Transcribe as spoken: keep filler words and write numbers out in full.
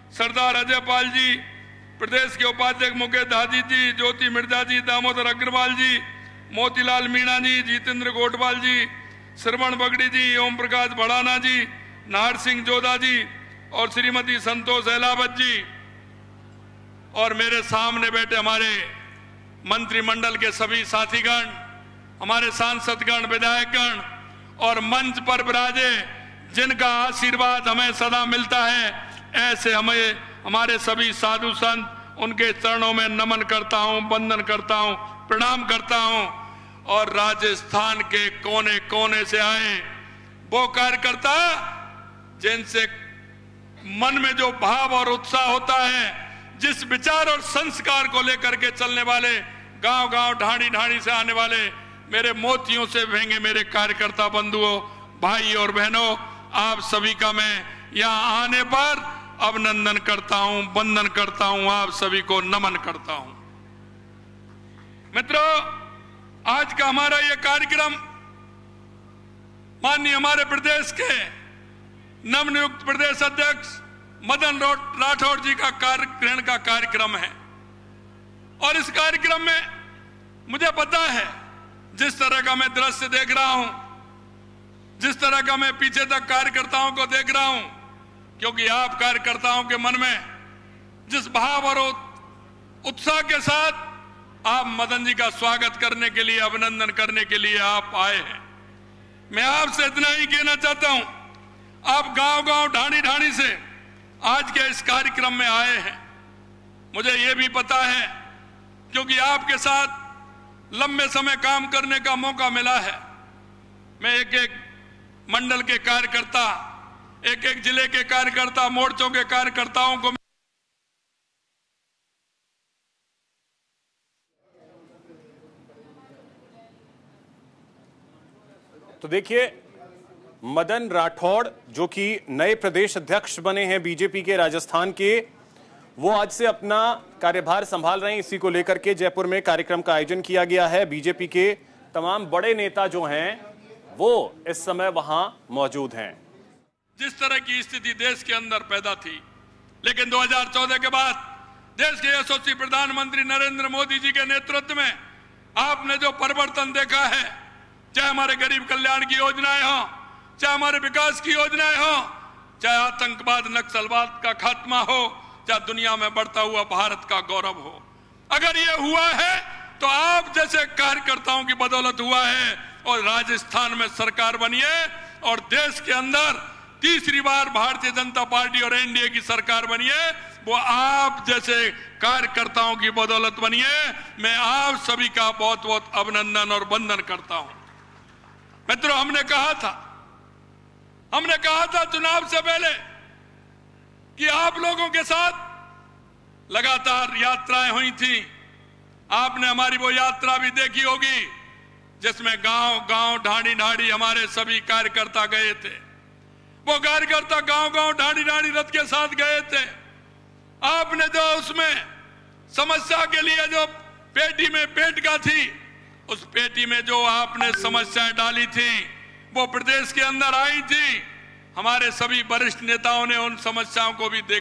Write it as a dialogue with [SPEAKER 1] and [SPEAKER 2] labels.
[SPEAKER 1] सरदार अजय पाल जी, प्रदेश के उपाध्यक्ष मुकेश दादी जी, ज्योति मिर्जा जी, दामोदर अग्रवाल जी, मोतीलाल मीणा जी, जितेंद्र गोटवाल जी, श्रवण बगड़ी जी, ओम प्रकाश भड़ाना जी, नाहर सिंह जोधा जी और श्रीमती संतोष अहलावत जी, और मेरे सामने बैठे हमारे मंत्रिमंडल के सभी साथीगण, हमारे सांसदगण, विधायकगण और मंच पर विराजे जिनका आशीर्वाद हमें सदा मिलता है, ऐसे हमें हमारे सभी साधु संत, उनके चरणों में नमन करता हूं, वंदन करता हूं, प्रणाम करता हूं। और राजस्थान के कोने कोने से आए वो कार्यकर्ता जिनसे मन में जो भाव और उत्साह होता है, जिस विचार और संस्कार को लेकर के चलने वाले, गांव गांव ढाणी ढाणी से आने वाले मेरे मोतियों से भेंगे मेरे कार्यकर्ता बंधुओं, भाई और बहनों, आप सभी का मैं यहाँ आने पर अभिनंदन करता हूं, वंदन करता हूं, आप सभी को नमन करता हूं। मित्रों, आज का हमारा ये कार्यक्रम माननीय हमारे प्रदेश के नवनियुक्त प्रदेश अध्यक्ष मदन राठौड़ जी का कार्यग्रहण का कार्यक्रम है। और इस कार्यक्रम में मुझे पता है, जिस तरह का मैं दृश्य देख रहा हूं, जिस तरह का मैं पीछे तक कार्यकर्ताओं को देख रहा हूं, क्योंकि आप कार्यकर्ताओं के मन में जिस भाव और उत्साह के साथ आप मदन जी का स्वागत करने के लिए, अभिनंदन करने के लिए आप आए हैं, मैं आपसे इतना ही कहना चाहता हूं, आप गांव गांव ढाणी ढाणी से आज के इस कार्यक्रम में आए हैं। मुझे यह भी पता है, क्योंकि आपके साथ लंबे समय काम करने का मौका मिला है। मैं एक एक मंडल के कार्यकर्ता, एक एक जिले के कार्यकर्ता, मोर्चों के कार्यकर्ताओं को
[SPEAKER 2] तो देखिए, मदन राठौड़ जो कि नए प्रदेश अध्यक्ष बने हैं बीजेपी के राजस्थान के, वो आज से अपना कार्यभार संभाल रहे हैं। इसी को लेकर के जयपुर में कार्यक्रम का आयोजन किया गया है। बीजेपी के तमाम बड़े नेता जो हैं वो इस समय वहां मौजूद हैं।
[SPEAKER 1] जिस तरह की स्थिति देश के अंदर पैदा थी, लेकिन दो हज़ार चौदह के बाद देश के यशस्वी प्रधानमंत्री नरेंद्र मोदी जी के नेतृत्व में आपने जो परिवर्तन देखा है, चाहे हमारे गरीब कल्याण की योजनाएं हो, चाहे हमारे विकास की योजनाएं हो, चाहे आतंकवाद नक्सलवाद का खात्मा हो, चाहे दुनिया में बढ़ता हुआ भारत का गौरव हो, अगर ये हुआ है तो आप जैसे कार्यकर्ताओं की बदौलत हुआ है। और राजस्थान में सरकार बनी है और देश के अंदर तीसरी बार भारतीय जनता पार्टी और एनडीए की सरकार बनी है, वो आप जैसे कार्यकर्ताओं की बदौलत बनी है। मैं आप सभी का बहुत बहुत अभिनंदन और वंदन करता हूं। मित्रों, हमने कहा था हमने कहा था चुनाव से पहले कि आप लोगों के साथ लगातार यात्राएं हुई थी। आपने हमारी वो यात्रा भी देखी होगी, जिसमें गांव गांव ढाणी ढाणी हमारे सभी कार्यकर्ता गए थे। वो कार्यकर्ता गांव गांव ढाणी ढाणी रथ के साथ गए थे। आपने जो उसमें समस्या के लिए जो पेटी में पेट का थी, उस पेटी में जो आपने समस्याएं डाली थी, वो प्रदेश के अंदर आई थी। हमारे सभी वरिष्ठ नेताओं ने उन समस्याओं को भी देखा।